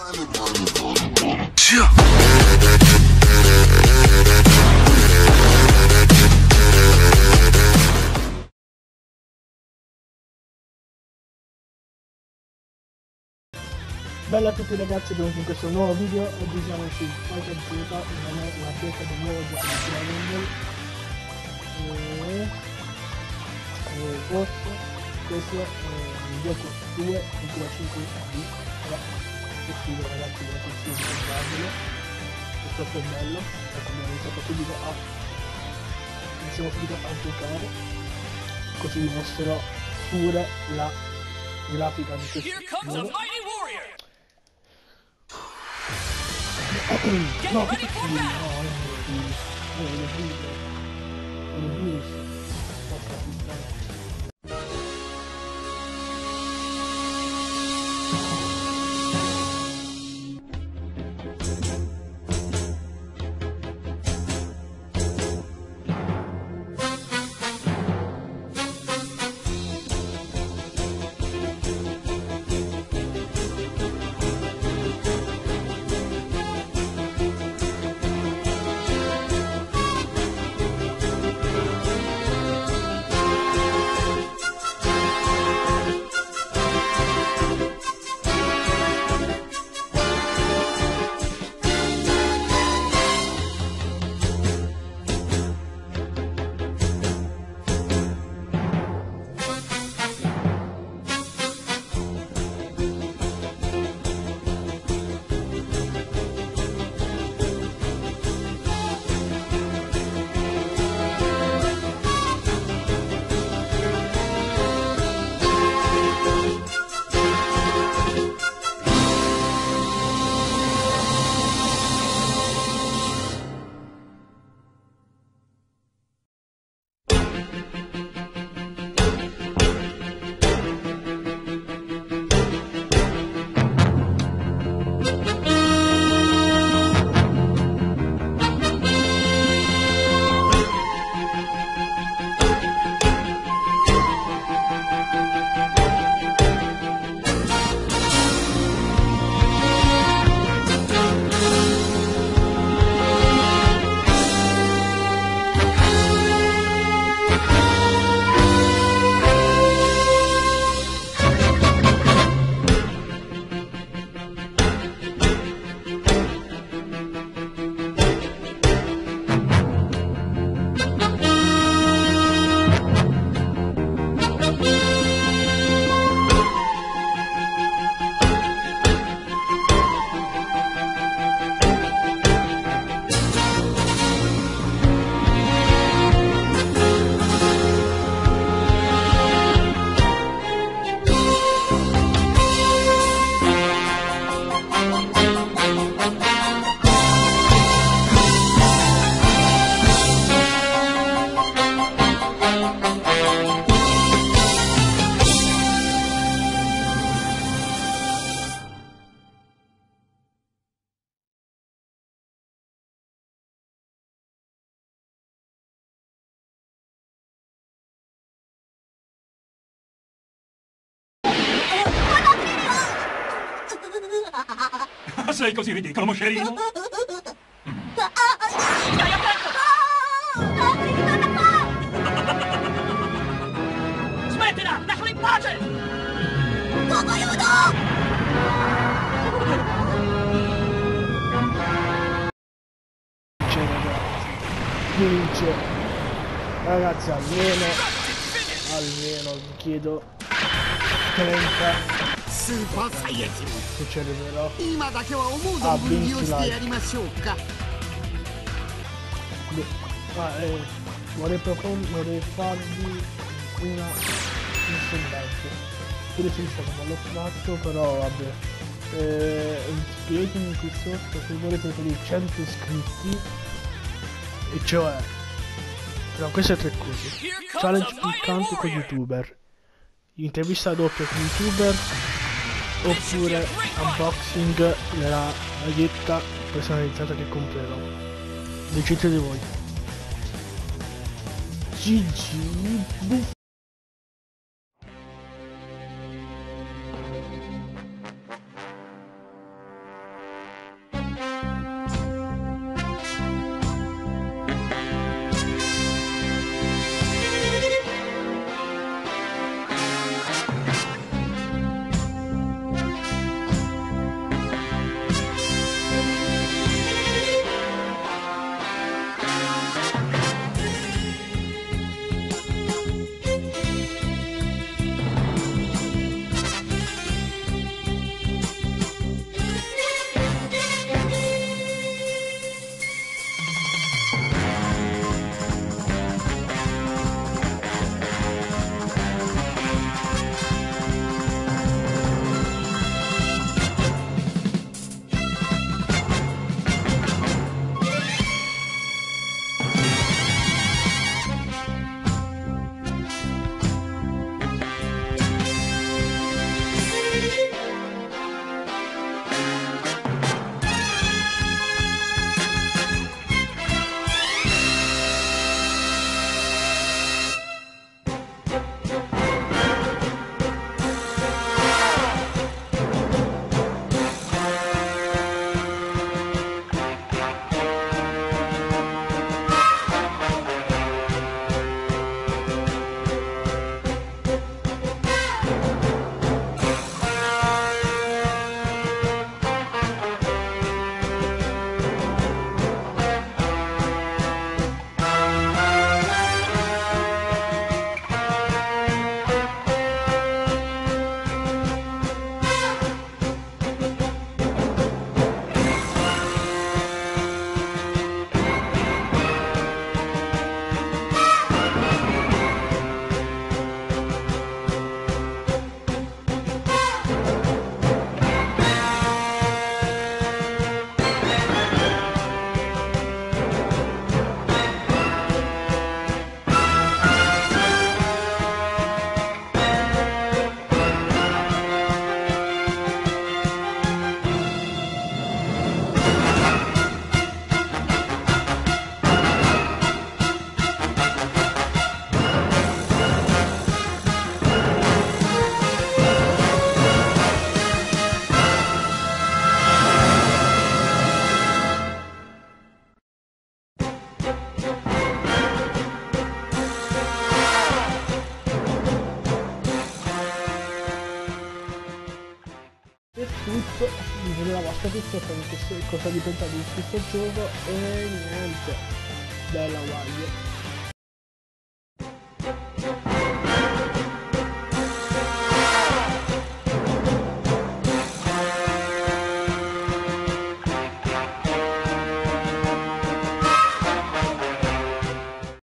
Bella a tutti ragazzi, benvenuti in questo nuovo video. Oggi siamo su Fighter Z, non è una beta del nuovo gioco di Dragon Ball. Questo è il gioco 2.5 però che figo ragazzi, ve lo consiglio di comprarvelo, è troppo bello. Ecco, iniziamo subito a giocare, così vi mostrerò pure la grafica di questo gioco. No, che figlio, Sei così ridicolo, moscerino? Stai attento! Ritorna qua! Smettila! Lascialo in pace! Poco aiuto! Vince ragazzi, almeno vi chiedo 30 succederà. Vorrei farvi una insegnante, pure se non l'ho fatto, però vabbè, scrivetemi qui sotto se volete per i 100 iscritti, e cioè però queste tre cose: challenge piccante con youtuber, intervista doppia con youtuber, oppure unboxing della maglietta personalizzata che comprerò. Decidete voi. GG. ditemi la vostra cosa vi pensate di questo gioco e niente, bella guardia.